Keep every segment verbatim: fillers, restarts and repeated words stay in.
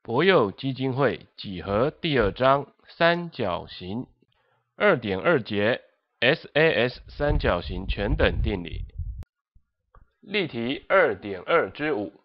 博幼基金会几何第二章三角形 二点二 节 S A S 三角形全等定理。例题 二点二 之五。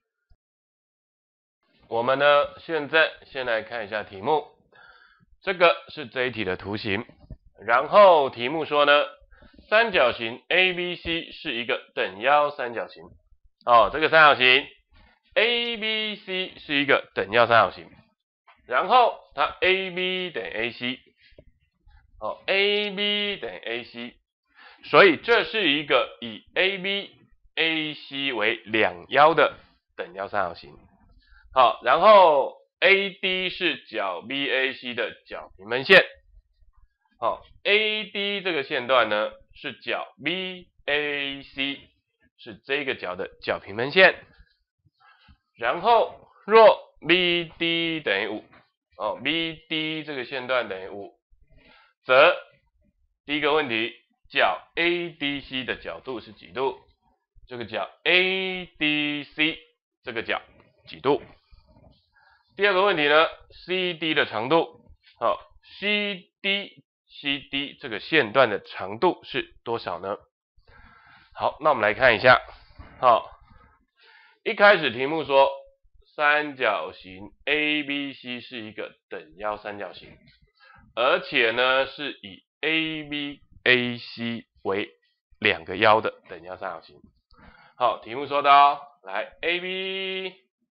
我们呢，现在先来看一下题目。这个是这一题的图形，然后题目说呢，三角形 A B C 是一个等腰三角形。哦，这个三角形 A B C 是一个等腰三角形，然后它 A B 等于 A C， 哦 A B 等于 A C， 所以这是一个以 A B、A C 为两腰的等腰三角形。好，然后 A D 是角 B A C 的角平分线。好 ，A D 这个线段呢是角 B A C， 是这个角的角平分线。然后若 B D 等于五，哦 ，B D 这个线段等于五，则第一个问题，角 A D C 的角度是几度？这个角 A D C 这个角几度？第二个问题呢 ，C D 的长度，好 ，C D C D 这个线段的长度是多少呢？好，那我们来看一下，好，一开始题目说三角形 A B C 是一个等腰三角形，而且呢是以 A B A C 为两个腰的等腰三角形。好，题目说到，来 A B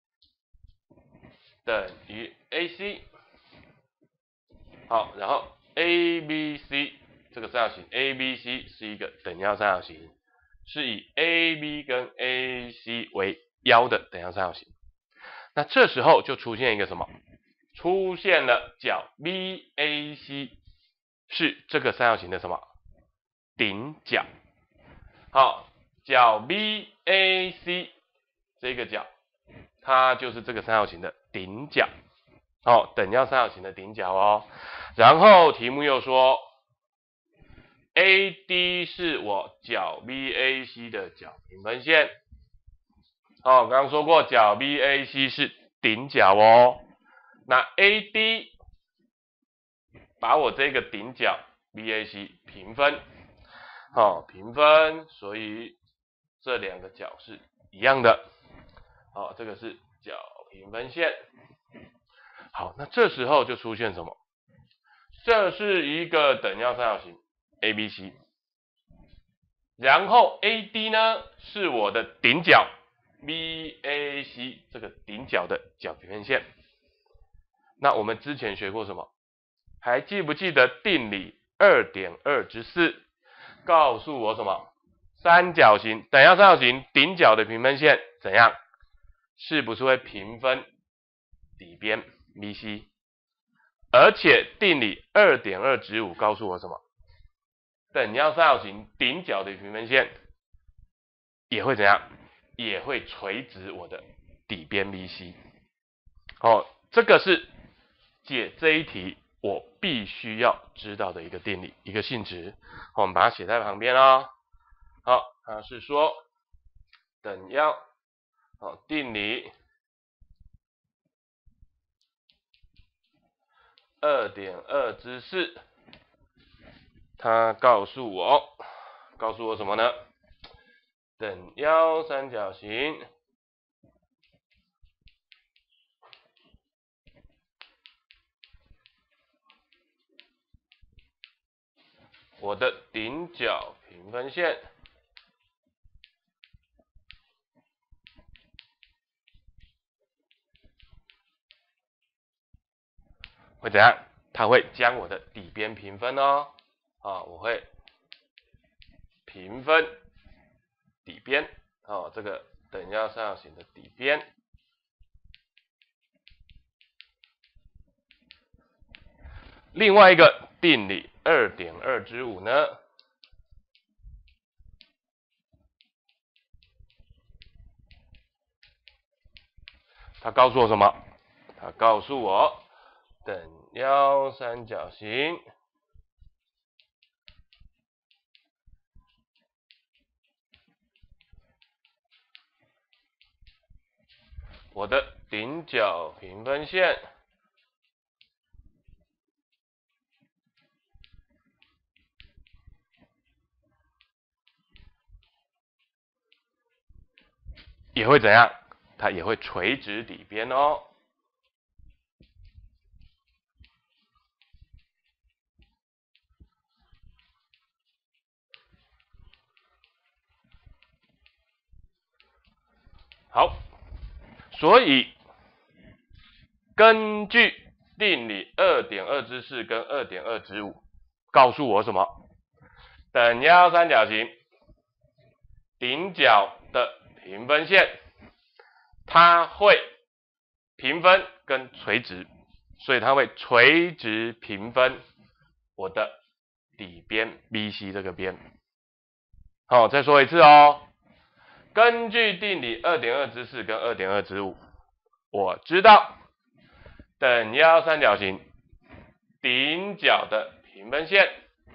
等于 A C， 好，然后 A B C 这个三角形 A B C 是一个等腰三角形，是以 A B 跟 A C 为腰的等腰三角形。那这时候就出现一个什么？出现了角 B A C 是这个三角形的什么？顶角。好，角 B A C 这个角，它就是这个三角形的顶角。哦，等腰三角形的顶角哦。然后题目又说 A D 是我角 B A C 的角平分线。哦，刚刚说过角 B A C 是顶角哦。那 A D 把我这个顶角 B A C 平分，好、哦，平分，所以这两个角是一样的。好、哦，这个是角平分线。好，那这时候就出现什么？这是一个等腰三角形 A B C， 然后 A D 呢是我的顶角 B A C 这个顶角的角平分线。那我们之前学过什么？还记不记得定理 二点二 之四告诉我什么？三角形等腰三角形顶角的平分线怎样？是不是会平分底边 B C？ 而且定理 二点二 之五告诉我什么？等腰三角形顶角的平分线也会怎样？也会垂直我的底边 B C。哦，这个是解这一题我必须要知道的一个定理，一个性质。我们把它写在旁边哦。好，它是说等腰，好，定理 二点二 之四，它告诉我，告诉我什么呢？等腰三角形我的顶角平分线会怎样？它会将我的底边平分哦。啊，我会平分底边哦，这个等腰三角形的底边。另外一个定理 二点二 之五呢，它告诉我什么？它告诉我等腰三角形我的顶角平分线也会怎样？它也会垂直底边哦。好，所以根据定理 二点二 之四跟 二点二 之五，告诉我什么？等腰三角形顶角的平分线，它会平分跟垂直，所以它会垂直平分我的底边 B C 这个边。好，再说一次哦。根据定理 二点二 之四跟 二点二 之五，我知道等腰三角形顶角的平分线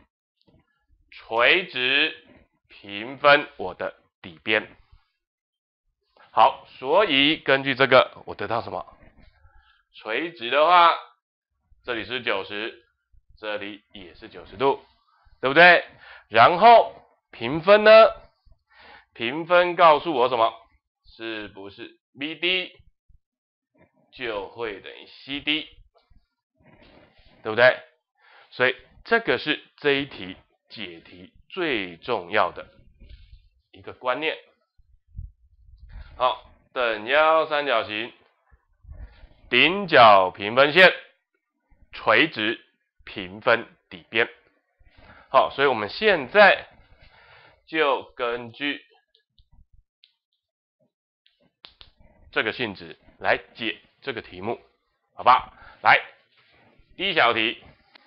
垂直平分我的底边。好，所以根据这个，我得到什么？垂直的话，这里是九十，这里也是九十度，对不对？然后平分呢？平分告诉我什么？是不是 B D 就会等于 C D， 对不对？所以这个是这一题解题最重要的一个观念。好，等腰三角形顶角平分线垂直平分底边。好，所以我们现在就根据这个性质来解这个题目，好吧？来，第一小题，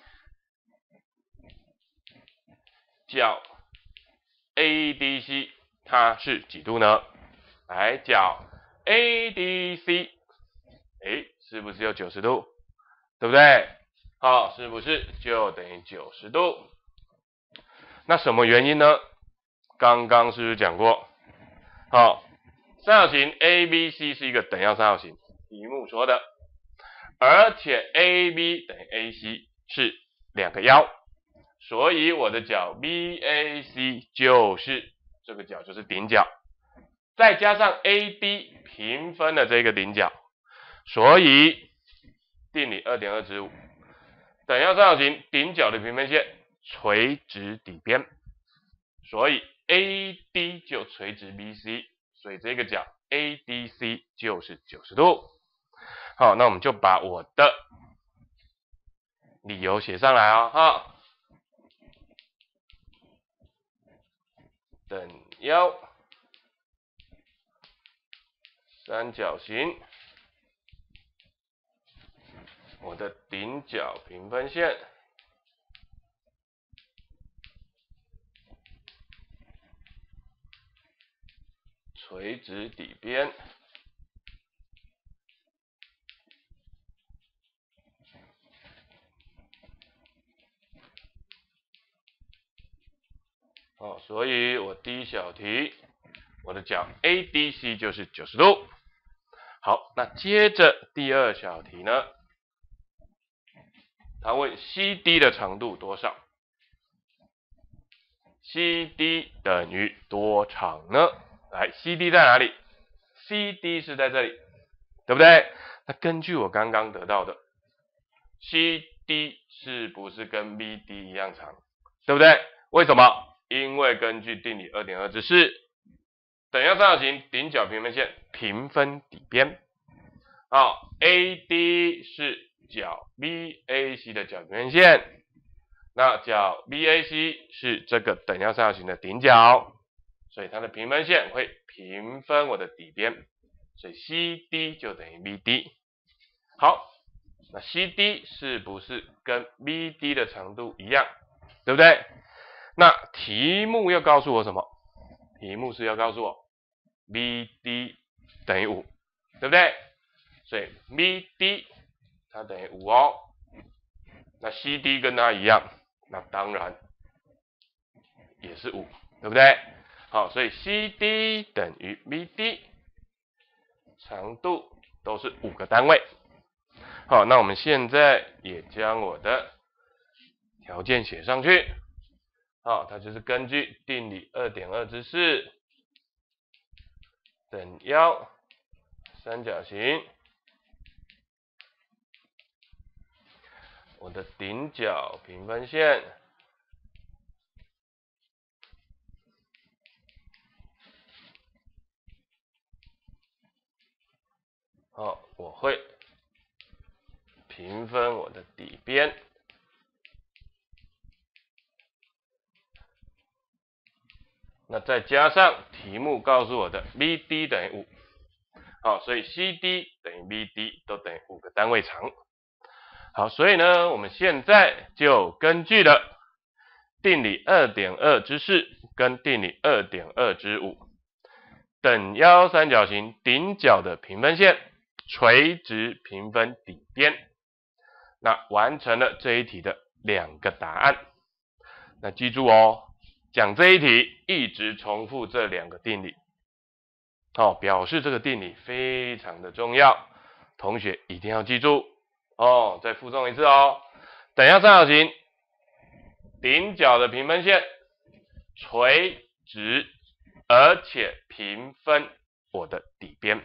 角 A D C 它是几度呢？来，角 A D C， 哎，是不是有九十度？对不对？好，是不是就等于九十度？那什么原因呢？刚刚是不是讲过？好，三角形 A B C 是一个等腰三角形，题目说的，而且 A B 等于 A C 是两个腰，所以我的角 B A C 就是这个角就是顶角，再加上 A D 平分了这个顶角，所以定理 二点二 之五，等腰三角形顶角的平分线垂直底边，所以 A D 就垂直 B C， 所以这个角 A D C 就是九十度。好，那我们就把我的理由写上来哦，哈。等腰三角形，我的顶角平分线垂直底边，哦，所以我第一小题，我的角 A D C 就是九十度。好，那接着第二小题呢？他问 C D 的长度多少 ？C D 等于多长呢？来 ，C D 在哪里 ？C D 是在这里，对不对？那根据我刚刚得到的 ，C D 是不是跟 B D 一样长？对不对？为什么？因为根据定理 二点二 之四，等腰三角形顶角平分线平分底边。好 ，A D 是角 B A C 的角平分线，那角 B A C 是这个等腰三角形的顶角，所以它的平分线会平分我的底边，所以 C D 就等于 B D。好，那 C D 是不是跟 B D 的长度一样？对不对？那题目要告诉我什么？题目是要告诉我 B D 等于五，对不对？所以 B D 它等于五哦。那 C D 跟它一样，那当然也是五，对不对？好，所以 C D 等于 B D， 长度都是五个单位。好，那我们现在也将我的条件写上去。好，它就是根据定理 二点二 之四，等腰三角形，我的顶角平分线，好，我会平分我的底边。那再加上题目告诉我的 B D 等于五，好，所以 C D 等于 B D 都等于五个单位长。好，所以呢，我们现在就根据了定理 二点二 之四跟定理 二点二 之五，等腰三角形顶角的平分线垂直平分底边，那完成了这一题的两个答案。那记住哦，讲这一题一直重复这两个定理，哦，表示这个定理非常的重要，同学一定要记住哦。再复诵一次哦，等腰三角形顶角的平分线垂直，而且平分我的底边。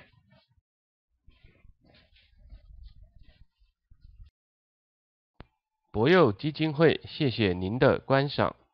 博幼基金会谢谢您的观赏。